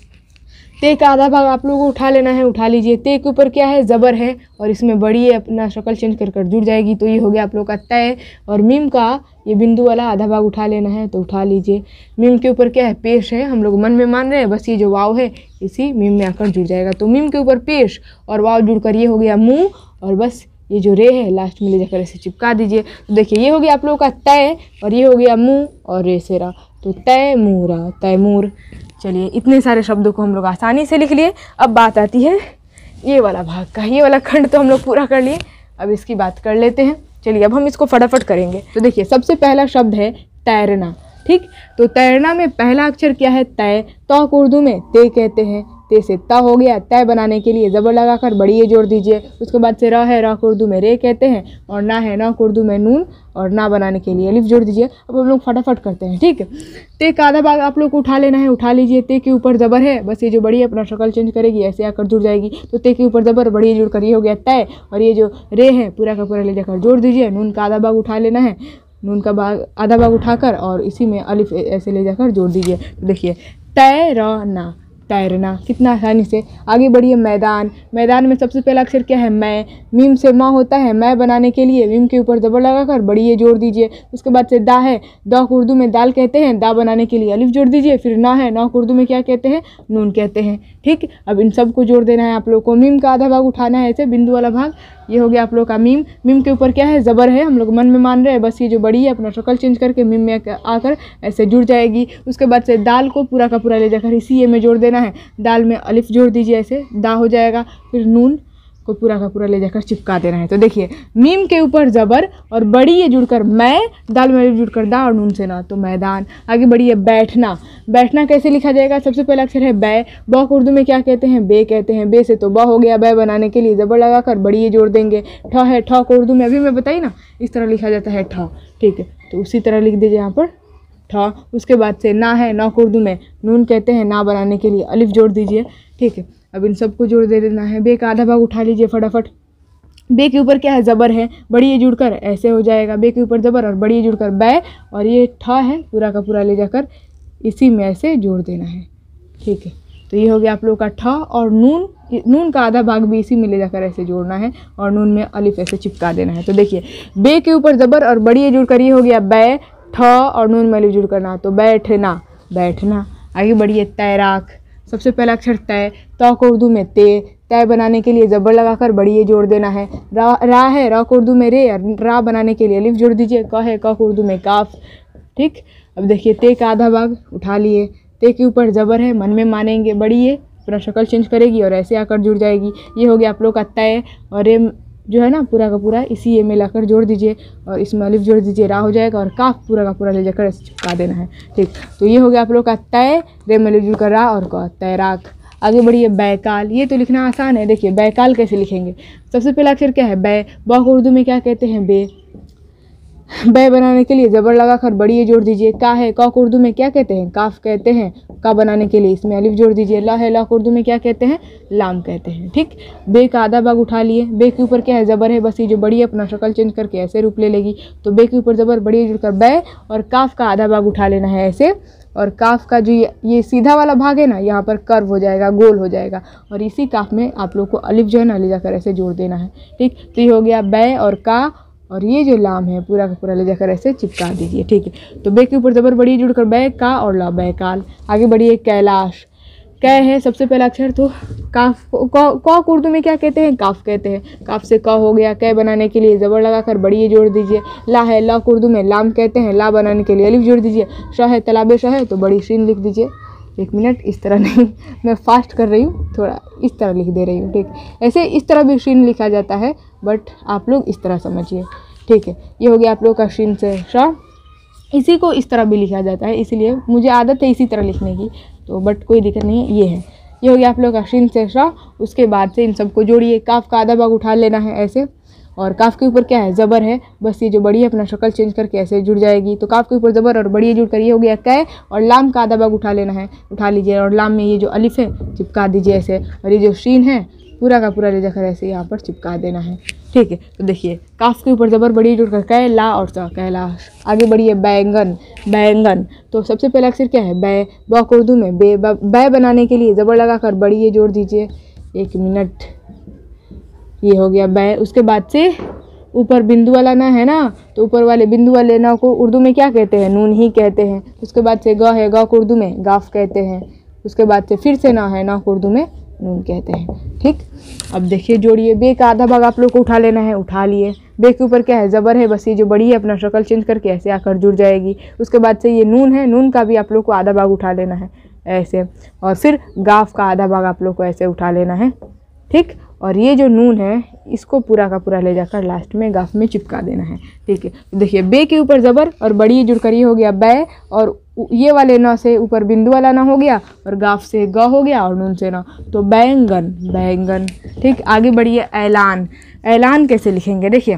Speaker 1: ते का आधा भाग आप लोगों को उठा लेना है, उठा लीजिए। ते के ऊपर क्या है, ज़बर है, और इसमें बड़ी है अपना शक्ल चेंज कर कर जुड़ जाएगी, तो ये हो गया आप लोग का तय। और मीम का ये बिंदु वाला आधा भाग उठा लेना है, तो उठा लीजिए। मीम के ऊपर क्या है, पेश है, हम लोग मन में मान रहे हैं, बस ये जो वाव है इसी मीम में आकर जुड़ जाएगा। तो मीम के ऊपर पेश और वाव जुड़कर ये हो गया मुँह, और बस ये जो रे है लास्ट में ले जाकर ऐसे चिपका दीजिए। तो देखिए ये हो गया आप लोगों का तय, और ये हो गया मुँह और रे से रा, तो तैमूरा, तैमूर। चलिए इतने सारे शब्दों को हम लोग आसानी से लिख लिए। अब बात आती है ये वाला भाग का, ये वाला खंड तो हम लोग पूरा कर लिए, अब इसकी बात कर लेते हैं। चलिए अब हम इसको फटाफट करेंगे। तो देखिए सबसे पहला शब्द है तैरना। ठीक, तो तैरना में पहला अक्षर क्या है, तय। तो को उर्दू में ते कहते हैं, ते से ता हो गया। तय बनाने के लिए ज़बर लगाकर बड़ी ये जोड़ दीजिए। उसके बाद से रा है, रा को उर्दू में रे कहते हैं, और ना है, ना को उर्दू में नून, और ना बनाने के लिए अलिफ जोड़ दीजिए। अब हम लोग फटाफट करते हैं। ठीक है, ते का आधा भाग आप लोग को उठा लेना है, उठा लीजिए। ते के ऊपर ज़बर है, बस ये जो बड़ी है अपना शक्ल चेंज करेगी, ऐसे आकर जुड़ जाएगी। तो ते के ऊपर ज़बर बड़ी ये जुड़ कर ये हो गया तय, और ये जो रे है पूरा का पूरा ले जाकर जोड़ दीजिए। नून का आधा भाग उठा लेना है, नून का भाग आधा भाग उठाकर और इसी में अलिफ ऐसे ले जाकर जोड़ दीजिए। तो देखिए तैरना, तैरना, कितना आसानी से। आगे बढ़िए मैदान। मैदान में सबसे पहला अक्षर क्या है, मैं। मीम से माँ होता है, मैं बनाने के लिए मीम के ऊपर ज़बर लगाकर बड़ी ये जोड़ दीजिए। उसके बाद से दा है, दा को उर्दू में दाल कहते हैं, दा बनाने के लिए अलिफ जोड़ दीजिए। फिर ना है, ना को उर्दू में क्या कहते हैं, नून कहते हैं। ठीक, अब इन सब को जोड़ देना है आप लोग को। मीम का आधा भाग उठाना है, ऐसे बिंदु वाला भाग, ये हो गया आप लोग का मीम। मीम के ऊपर क्या है, ज़बर है, हम लोग मन में मान रहे हैं, बस ये जो बड़ी है अपना शक्ल चेंज करके मीम में आकर ऐसे जुड़ जाएगी। उसके बाद से दाल को पूरा का पूरा ले जाकर इसी ये में जोड़ देना है। दाल में अलिफ जोड़ दीजिए, ऐसे दा हो जाएगा। फिर नून को पूरा का पूरा ले जाकर चिपका देना है। तो देखिए मीम के ऊपर ज़बर और बड़ी ये जुड़कर मैं, दाल में अलिफ जुड़कर दा और नून से ना, तो मैदान। आगे बढ़िए बैठना। बैठना कैसे लिखा जाएगा, सबसे पहला अक्षर है बै। ब को उर्दू में क्या कहते हैं, बे कहते हैं। बे से तो ब हो गया, बै बनाने के लिए ज़बर लगाकर बड़ी ये जोड़ देंगे। ठ है, ठ को उर्दू में अभी मैं बताई ना इस तरह लिखा जाता है ठ। ठीक है, तो उसी तरह लिख दीजिए यहाँ पर ठ। उसके बाद से ना है, ना को उर्दू में नून कहते हैं, ना बनाने के लिए अलिफ जोड़ दीजिए। ठीक है, अब इन सबको जोड़ दे देना है। बे का आधा भाग उठा लीजिए फटाफट। बे के ऊपर क्या है, ज़बर है, बड़ी ये जुड़कर ऐसे हो जाएगा। बे के ऊपर ज़बर और बड़ी ये जुड़कर बै, और ये ठ है पूरा का पूरा ले जाकर इसी में ऐसे जोड़ देना है। ठीक है, तो ये हो गया आप लोग का ठ। और नून, नून का आधा भाग भी इसी में ले जाकर ऐसे जोड़ना है, और नून में अलिफ ऐसे चिपका देना है। तो देखिए बे के ऊपर ज़बर और बड़ी ये जुड़कर ये हो गया बै, ठ और नून में अलिफ जुड़ करना, तो बैठना, बैठना। आगे बढ़िए तैराक। सबसे पहला अक्षर तय। तो को उर्दू में ते, तय बनाने के लिए ज़बर लगाकर बड़ी ये जोड़ देना है। रा, रा है, रा को उर्दू में रे, रा बनाने के लिए अलिफ जोड़ दीजिए। क है, क को उर्दू में काफ। ठीक, अब देखिए ते का आधा भाग उठा लिए। ते के ऊपर ज़बर है, मन में मानेंगे, बड़ी ये पूरा शक्ल चेंज करेगी और ऐसे आकर जुड़ जाएगी। ये हो गया आप लोग का तय, और ये जो है ना पूरा का पूरा इसी ये में लाकर जोड़ दीजिए, और इसमें अलिफ जोड़ दीजिए, रा हो जाएगा, और काफ पूरा का पूरा ले जाकर ऐसे चिपका देना है। ठीक, तो ये हो गया आप लोग का तय, रे में अलिफ जुड़कर रा और क, तैराक। आगे बढ़िए बैकाल, ये तो लिखना आसान है। देखिए बैकाल कैसे लिखेंगे, सबसे पहला अक्षर क्या है बै, ब को उर्दू में क्या कहते हैं बे, बै बनाने के लिए जबर लगाकर बड़ी ये जोड़ दीजिए। का है, क को उर्दू में क्या कहते हैं काफ कहते हैं, का बनाने के लिए इसमें अलिफ जोड़ दीजिए। ला है, ला को उर्दू में क्या कहते हैं लाम कहते हैं। ठीक, बे का आधा भाग उठा लिए, बे के ऊपर क्या है जबर है, बस ये जो बड़ी अपना शक्ल चेंज करके ऐसे रूप ले लेगी, तो बे के ऊपर जबर बड़ी जुड़कर बै, और काफ का आधा भाग उठा लेना है ऐसे, और काफ का जो ये, ये सीधा वाला भाग है ना यहाँ पर कर्व हो जाएगा, गोल हो जाएगा, और इसी काफ में आप लोग को अलिफ जो है ना ले जाकर ऐसे जोड़ देना है। ठीक, तो ये हो गया बै और का, और ये जो लाम है पूरा का पूरा ले जाकर ऐसे चिपका दीजिए। ठीक है, तो बे के ऊपर जबर बड़ी जुड़कर बै का और ला बैकाल। आगे बढ़िए कैलाश, कै है सबसे पहला अक्षर, तो काफ को उर्दू में क्या कहते हैं काफ कहते हैं, काफ से क हो गया। कै बनाने के लिए जबर लगाकर बड़ी ये जोड़ दीजिए। ला है, ला को उर्दू में लाम कहते हैं, ला बनाने के लिए अलिफ जोड़ दीजिए। श है, तालाबे श है, तो बड़ी शीन लिख दीजिए। एक मिनट, इस तरह नहीं, मैं फास्ट कर रही हूँ, थोड़ा इस तरह लिख दे रही हूँ। ठीक, ऐसे इस तरह भी शीन लिखा जाता है, बट आप लोग इस तरह समझिए। ठीक है, ये हो गया आप लोग का शीन से श। इसी को इस तरह भी लिखा जाता है, इसीलिए मुझे आदत है इसी तरह लिखने की, तो बट कोई दिक्कत नहीं है। ये है, ये हो गया आप लोग का शीन से श। उसके बाद से इन सबको जोड़िए। काफ का आधा भाग उठा लेना है ऐसे, और काफ के ऊपर क्या है जबर है, बस ये जो बड़ी अपना शक्ल चेंज करके ऐसे जुड़ जाएगी, तो काफ के ऊपर जबर और बड़ी जुड़ कर ये हो गया कै, और लाम का आधा भाग उठा लेना है, उठा लीजिए, और लाम में ये जो अलिफ है चिपका दीजिए ऐसे, और ये जो शीन है पूरा का पूरा ले जाकर ऐसे यहाँ पर चिपका देना है। ठीक है, तो देखिए काफ के ऊपर जबर बड़ी जुड़कर कै, ला और सा, कैलाश। आगे बढ़िए बैंगन, बैंगन, तो सबसे पहला अक्षर क्या है बै, ब को उर्दू में बे, बै बनाने के लिए जबर लगाकर बड़ी ये जोड़ दीजिए। एक मिनट, ये हो गया बै। उसके बाद से ऊपर बिंदु वाला ना है ना, तो ऊपर वाले बिंदु वाले ना को उर्दू में क्या कहते हैं नून ही कहते हैं। उसके बाद से ग है, ग को उर्दू में गाफ कहते हैं। उसके बाद से फिर से ना है, ना को उर्दू में नून कहते हैं। ठीक, अब देखिए जोड़िए। बे का आधा भाग आप लोग को उठा लेना है, उठा लिए। बे के ऊपर क्या है जबर है, बस ये जो बड़ी है अपना शक्ल चेंज करके ऐसे आकर जुड़ जाएगी। उसके बाद से ये नून है, नून का भी आप लोग को आधा भाग उठा लेना है ऐसे, और फिर गाफ का आधा भाग आप लोग को ऐसे उठा लेना है। ठीक, और ये जो नून है इसको पूरा का पूरा ले जाकर लास्ट में गाफ में चिपका देना है। ठीक है, तो देखिए बे के ऊपर जबर और बड़ी जुड़ कर ये हो गया बै, और ये वाले न से ऊपर बिंदु वाला ना हो गया, और गाफ से ग हो गया, और नून से ना, तो बैंगन, बैंगन। ठीक, आगे बढ़िए ऐलान। ऐलान कैसे लिखेंगे, देखिए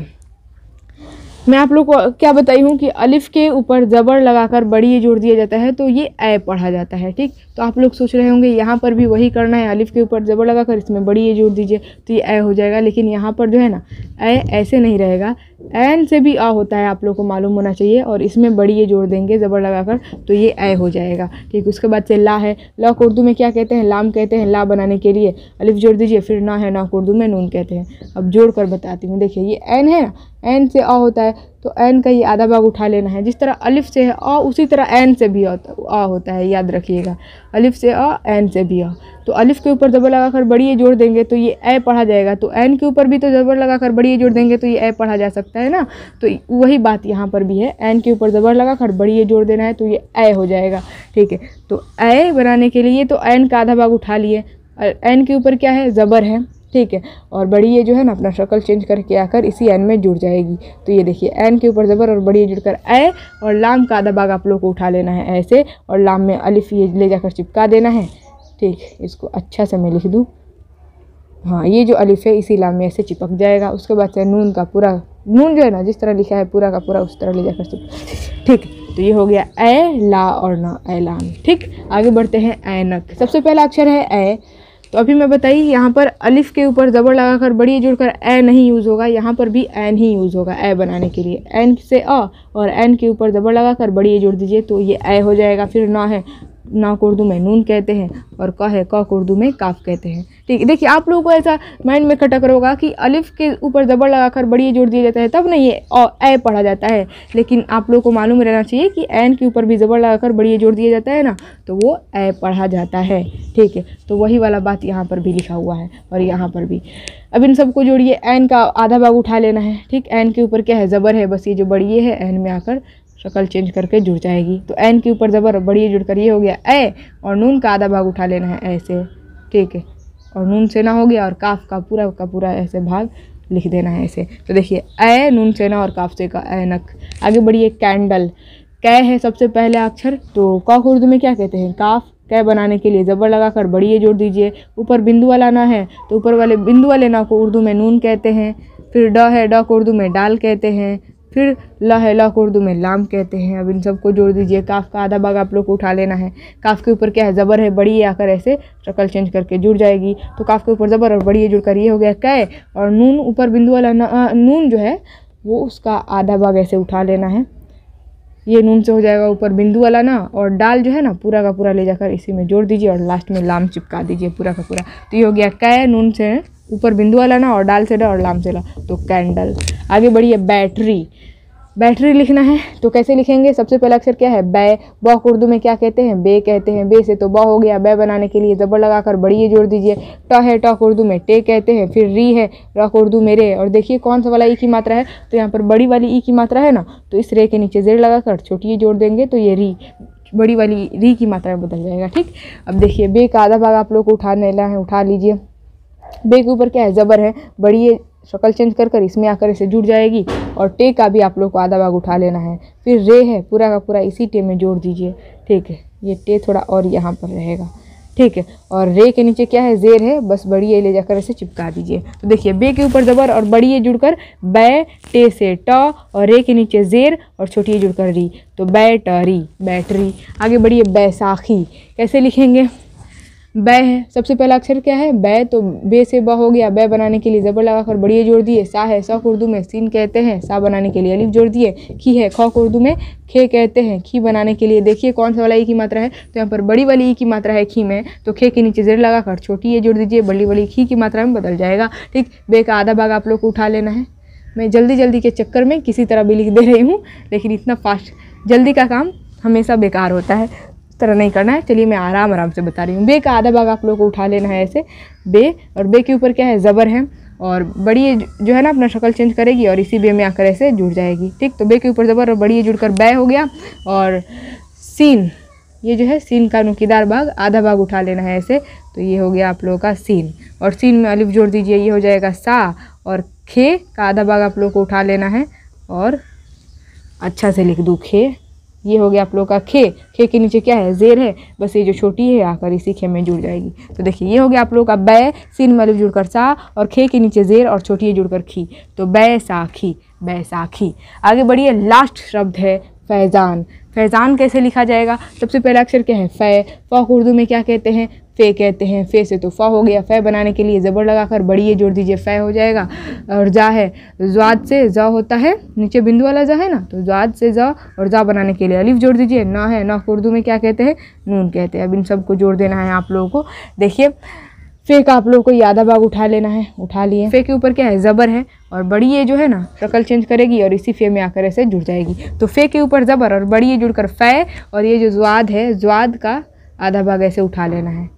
Speaker 1: मैं आप लोग को क्या बताई हूँ कि अलिफ के ऊपर जबर लगाकर बड़ी ये जोड़ दिया जाता है, तो ये ए पढ़ा जाता है। ठीक, तो आप लोग सोच रहे होंगे यहाँ पर भी वही करना है, अलिफ के ऊपर जबर लगाकर इसमें बड़ी ये जोड़ दीजिए तो ये ए हो जाएगा, लेकिन यहाँ पर जो है ना ए ऐसे नहीं रहेगा, एन से भी आ होता है, आप लोग को मालूम होना चाहिए, और इसमें बड़ी ये जोड़ देंगे जबर लगाकर तो ये ए हो जाएगा। ठीक, उसके बाद से ला है, ला को उर्दू में क्या कहते हैं लाम कहते हैं, ला बनाने के लिए अलिफ जोड़ दीजिए। फिर ना है, ना को उर्दू में नून कहते हैं। अब जोड़ कर बताती हूँ, देखिए ये एन है ना, एन से आ होता है, तो एन का ये आधा भाग उठा लेना है। जिस तरह अलिफ से है आ, उसी तरह एन से भी आ होता है, याद रखिएगा, अलिफ से आ, एन से भी आ। तो अलिफ के ऊपर जबर लगाकर बड़ी ये जोड़ देंगे तो ये ए पढ़ा जाएगा, तो एन के ऊपर भी तो जबर लगाकर बड़ी ये जोड़ देंगे तो ये ए पढ़ा जा सकता है ना। तो वही बात यहाँ पर भी है, एन के ऊपर जबर लगाकर बड़ी ये जोड़ देना है तो ये ए हो जाएगा। ठीक है, तो ए बनाने के लिए तो एन का आधा भाग उठा लिए, एन के ऊपर क्या है जबर है। ठीक है, और बड़ी ये जो है ना अपना शक्ल चेंज करके आकर इसी एन में जुड़ जाएगी। तो ये देखिए एन के ऊपर जबर और बड़ी ये जुड़कर ए, और लाम का आधा भाग आप लोग को उठा लेना है ऐसे, और लाम में अलिफ ये ले जाकर चिपका देना है। ठीक, इसको अच्छा से मैं लिख दूँ, हाँ ये जो अलिफ है इसी लाम में ऐसे चिपक जाएगा। उसके बाद से नून का पूरा, नून जो है ना जिस तरह लिखा है पूरा का पूरा उस तरह ले जाकर चिपका। ठीक, तो ये हो गया ए, ला और ना, ऐलान। ठीक, आगे बढ़ते हैं ऐनक। सबसे पहला अक्षर है ए, तो अभी मैं बताइए यहाँ पर अलिफ के ऊपर जबर लगाकर बड़ी जुड़कर ए नहीं यूज़ होगा, यहाँ पर भी एन ही यूज़ होगा ए बनाने के लिए। एन से अ और एन के ऊपर जबर लगाकर बड़ी जोड़ दीजिए तो ये ए हो जाएगा। फिर ना है, ना को उर्दू में नून कहते हैं, और क है, क को उर्दू में काफ कहते हैं। ठीक है, देखिए आप लोगों को ऐसा माइंड में खटक होगा कि अलिफ के ऊपर जबर लगाकर बड़ी जोड़ दिया जाता है तब नहीं ये ए पढ़ा जाता है, लेकिन आप लोगों को मालूम रहना चाहिए कि एन के ऊपर भी जबर लगाकर बड़ी जोड़ दिया जाता है ना, तो वो ए पढ़ा जाता है। ठीक है, तो वही वाला बात यहाँ पर भी लिखा हुआ है और यहाँ पर भी। अब इन सबको जोड़िए, एन का आधा भाग उठा लेना है। ठीक, एन के ऊपर क्या है जबर है, बस ये जो बड़ी ये है एन में आकर शक्ल चेंज करके जुड़ जाएगी। तो एन के ऊपर जबर बड़ी जुड़कर ये हो गया ए, और नून का आधा भाग उठा लेना है ऐसे। ठीक है, और नून से ना हो गया, और काफ का पूरा का पूरा ऐसे भाग लिख देना है ऐसे। तो देखिए ए, नून से ना और काफ से का ऐनक। आगे बढ़िए कैंडल। कै है सबसे पहले अक्षर, तो क को उर्दू में क्या कहते हैं काफ, कै बनाने के लिए ज़बर लगाकर बड़ी ए जोड़ दीजिए। ऊपर बिंदु वाला ना है तो ऊपर वाले बिंदु वाले ना को उर्दू में नून कहते हैं। फिर ड है, ड को उर्दू में डाल कहते हैं। फिर ल है, ल को उर्दू में लाम कहते हैं। अब इन सबको जोड़ दीजिए। काफ का आधा भाग आप लोग को उठा लेना है। काफ के ऊपर क्या है, ज़बर है, बड़ी ए आकर ऐसे शक्ल चेंज करके जुड़ जाएगी। तो काफ के ऊपर ज़बर और बड़ी ए जुड़कर ये हो गया कै। और नून ऊपर बिंदु वाला नून जो है वो उसका आधा भाग ऐसे उठा लेना है। ये नून से हो जाएगा ऊपर बिंदु वाला ना, और डाल जो है ना पूरा का पूरा ले जाकर इसी में जोड़ दीजिए और लास्ट में लाम चिपका दीजिए पूरा का पूरा। तो ये हो गया कै, नून से ऊपर बिंदु वाला ना और डाल से डा और लाम से ला, तो कैंडल। आगे बढ़िए, बैटरी। बैटरी लिखना है तो कैसे लिखेंगे, सबसे पहला अक्षर क्या है, बै। ब को उर्दू में क्या कहते हैं, बे कहते हैं। बे से तो ब हो गया। बै बनाने के लिए ज़बर लगाकर बड़ी ए जोड़ दीजिए। ट है, ट को उर्दू में टे कहते हैं। फिर री है, र को उर्दू में रे। और देखिए कौन सा वाला ई की मात्रा है, तो यहाँ पर बड़ी वाली ई की मात्रा है ना, तो इस रे के नीचे जेर लगाकर छोटी ए जोड़ देंगे तो ये री, बड़ी वाली री की मात्रा में बदल जाएगा। ठीक, अब देखिए बे का आधा भाग आप लोग को उठा लेना है, उठा लीजिए। बे के ऊपर क्या है, ज़बर है, बड़ी ए शक्ल चेंज कर कर इसमें आकर इसे जुड़ जाएगी। और टे का भी आप लोग को आधा भाग उठा लेना है। फिर रे है, पूरा का पूरा इसी टे में जोड़ दीजिए। ठीक है, ये टे थोड़ा और यहाँ पर रहेगा। ठीक है, और रे के नीचे क्या है, जेर है, बस बड़ी ए ले जाकर इसे चिपका दीजिए। तो देखिए बे के ऊपर ज़बर और बड़ी ए जुड़कर बै, टे से ट, और रे के नीचे जेर और छोटी ए जुड़कर री, तो बैटरी, बैटरी। आगे बढ़िए, बैसाखी। कैसे लिखेंगे, बै है, सबसे पहला अक्षर क्या है, बै। तो बे से ब हो गया। बै बनाने के लिए ज़बर लगाकर बड़ी ए जोड़ दिए। सा है, सा को उर्दू में सीन कहते हैं। सा बनाने के लिए अलिफ जोड़ दिए। खी है, ख को उर्दू में खे कहते हैं। खी बनाने के लिए देखिए कौन सा वाला ई की मात्रा है, तो यहाँ पर बड़ी वाली ई की मात्रा है खी में, तो खे के नीचे जेर लगाकर छोटी ए जोड़ दीजिए। बड़ी वाली खी की मात्रा में बदल जाएगा। ठीक, बे का आधा भाग आप लोग को उठा लेना है। मैं जल्दी जल्दी के चक्कर में किसी तरह भी लिख दे रही हूँ, लेकिन इतना फास्ट जल्दी का काम हमेशा बेकार होता है, तरह नहीं करना है। चलिए मैं आराम आराम से बता रही हूँ। बे का आधा भाग आप लोगों को उठा लेना है ऐसे, बे। और बे के ऊपर क्या है, ज़बर है, और बड़ी ए जो है ना अपना शक्ल चेंज करेगी और इसी बे में आकर ऐसे जुड़ जाएगी। ठीक, तो बे के ऊपर ज़बर और बड़ी ए जुड़कर बै हो गया। और सीन, ये जो है सीन का नुकीदार भाग आधा भाग उठा लेना है ऐसे, तो ये हो गया आप लोगों का सीन। और सीन में अलिफ जोड़ दीजिए, ये हो जाएगा सा। और खे का आधा भाग आप लोग को उठा लेना है, और अच्छा से लिख दूँ खे, ये हो गया आप लोग का खे। खे के नीचे क्या है, जेर है, बस ये जो छोटी है आकर इसी खे में जुड़ जाएगी। तो देखिए ये हो गया आप लोग का बै, सीन में अलिफ जुड़कर सा, और खे के नीचे जेर और छोटी है जुड़कर खी, तो बैसाखी, बैसाखी। आगे बढ़िए, लास्ट शब्द है फैज़ान। फैज़ान कैसे लिखा जाएगा, सबसे पहला अक्षर क्या है, फ़ै। फ़ को उर्दू में क्या कहते हैं, फ़े कहते हैं। फ़े से तो फ़ हो गया। फ़ै बनाने के लिए ज़बर लगाकर बड़ी ए जोड़ दीजिए, फ़ै हो जाएगा। और जा है, ज़्वाद से ज़ होता है, नीचे बिंदु वाला ज़ है ना, तो ज़्वाद से ज़, और ज़ा बनाने के लिए अलिफ जोड़ दीजिए। ना है, ना को उर्दू में क्या कहते हैं, नून कहते हैं। अब इन सबको जोड़ देना है आप लोगों को। देखिए फ़े का आप लोगों को आधा भाग उठा लेना है, उठा लिए। फ़े के ऊपर क्या है, ज़बर है, और बड़ी ए जो है ना शक्ल चेंज करेगी और इसी फ़े में आकर ऐसे जुड़ जाएगी। तो फ़े के ऊपर ज़बर और बड़ी ए जुड़कर फ़ै, और ये जो ज़्वाद है, ज़्वाद का आधा भाग ऐसे उठा लेना है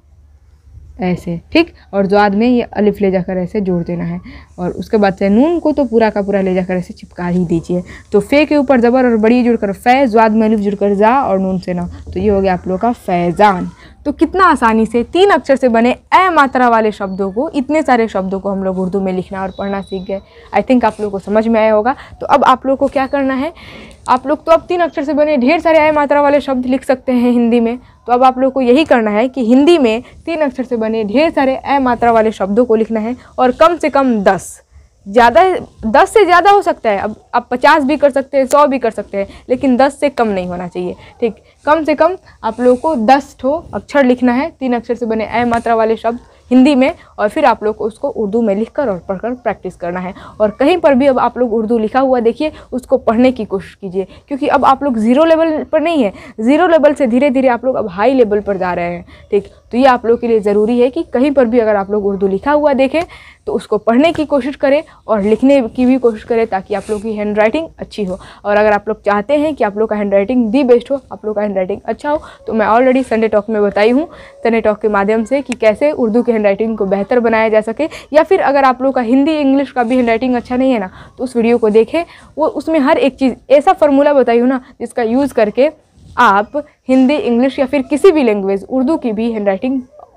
Speaker 1: ऐसे। ठीक, और ज़्वाद में ये अलिफ ले जाकर ऐसे जोड़ देना है, और उसके बाद से नून को तो पूरा का पूरा ले जाकर ऐसे चिपका ही दीजिए। तो फ़े के ऊपर ज़बर और बड़ी ए जुड़कर फ़ै, ज़्वाद में अलिफ जुड़कर ज़ा, और नून से ना, तो ये हो गया आप लोग का फैज़ान। तो कितना आसानी से तीन अक्षर से बने ए मात्रा वाले शब्दों को, इतने सारे शब्दों को हम लोग उर्दू में लिखना और पढ़ना सीख गए। आई थिंक आप लोगों को समझ में आया होगा। तो अब आप लोग को क्या करना है, आप लोग तो अब तीन अक्षर से बने ढेर सारे ए मात्रा वाले शब्द लिख सकते हैं हिंदी में। तो अब आप लोग को यही करना है कि हिंदी में तीन अक्षर से बने ढेर सारे ए मात्रा वाले शब्दों को लिखना है, और कम से कम दस, ज़्यादा दस से ज़्यादा हो सकता है, अब आप पचास भी कर सकते हैं, सौ भी कर सकते हैं, लेकिन दस से कम नहीं होना चाहिए। ठीक, कम से कम आप लोगों को दस ठो अक्षर लिखना है, तीन अक्षर से बने ए मात्रा वाले शब्द हिंदी में, और फिर आप लोग को उसको उर्दू में लिखकर और पढ़कर प्रैक्टिस करना है। और कहीं पर भी अब आप लोग उर्दू लिखा हुआ देखिए, उसको पढ़ने की कोशिश कीजिए, क्योंकि अब आप लोग ज़ीरो लेवल पर नहीं है, ज़ीरो लेवल से धीरे धीरे आप लोग अब हाई लेवल पर जा रहे हैं। ठीक, तो ये आप लोग के लिए ज़रूरी है कि कहीं पर भी अगर आप लोग उर्दू लिखा हुआ देखें तो उसको पढ़ने की कोशिश करें और लिखने की भी कोशिश करें, ताकि आप लोग की हैंड राइटिंग अच्छी हो। और अगर आप लोग चाहते हैं कि आप लोग का हैंड राइटिंग दी बेस्ट हो, आप लोग का हैंड राइटिंग अच्छा हो, तो मैं ऑलरेडी संडे टॉक में बताई हूँ, संडे टॉक के माध्यम से कि कैसे उर्दू की हैंड राइटिंग को बेहतर बनाया जा सके। या फिर अगर आप लोग का हिंदी इंग्लिश का भी हैंड राइटिंग अच्छा नहीं है ना, तो उस वीडियो को देखें, वो उसमें हर एक चीज़ ऐसा फार्मूला बताई हूँ ना, जिसका यूज़ करके आप हिंदी इंग्लिश या फिर किसी भी लैंग्वेज उर्दू की भी हैंड राइटिंग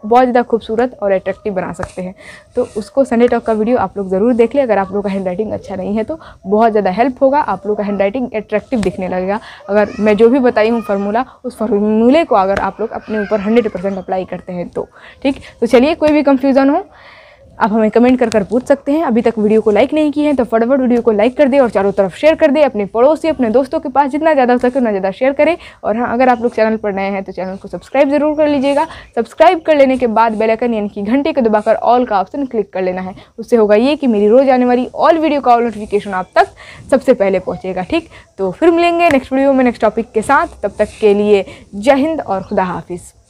Speaker 1: बहुत ज़्यादा खूबसूरत और अट्रैक्टिव बना सकते हैं। तो उसको संडे टॉक का वीडियो आप लोग ज़रूर देख लें। अगर आप लोग का हैंड राइटिंग अच्छा नहीं है तो बहुत ज़्यादा हेल्प होगा, आप लोग का हैंड राइटिंग अट्रैक्टिव दिखने लगेगा। अगर मैं जो भी बताई हूँ फार्मूला, उस फार्मूले को अगर आप लोग अपने ऊपर हंड्रेड परसेंट अप्लाई करते हैं तो ठीक। तो चलिए, कोई भी कंफ्यूजन हो आप हमें कमेंट कर कर पूछ सकते हैं। अभी तक वीडियो को लाइक नहीं किए हैं तो फटाफट वीडियो को लाइक कर दे और चारों तरफ शेयर कर दे, अपने पड़ोसी अपने दोस्तों के पास जितना ज़्यादा हो सके उतना ज़्यादा शेयर करें। और हाँ, अगर आप लोग चैनल पर नए हैं तो चैनल को सब्सक्राइब जरूर कर लीजिएगा। सब्सक्राइब कर लेने के बाद बेल आइकन यानी कि घंटे को दबाकर ऑल का ऑप्शन क्लिक कर लेना है। उससे होगा ये कि मेरी रोज आने वाली ऑल वीडियो का ऑल नोटिफिकेशन आप तक सबसे पहले पहुँचेगा। ठीक, तो फिर मिलेंगे नेक्स्ट वीडियो में नेक्स्ट टॉपिक के साथ। तब तक के लिए जय हिंद और खुदा हाफिज़।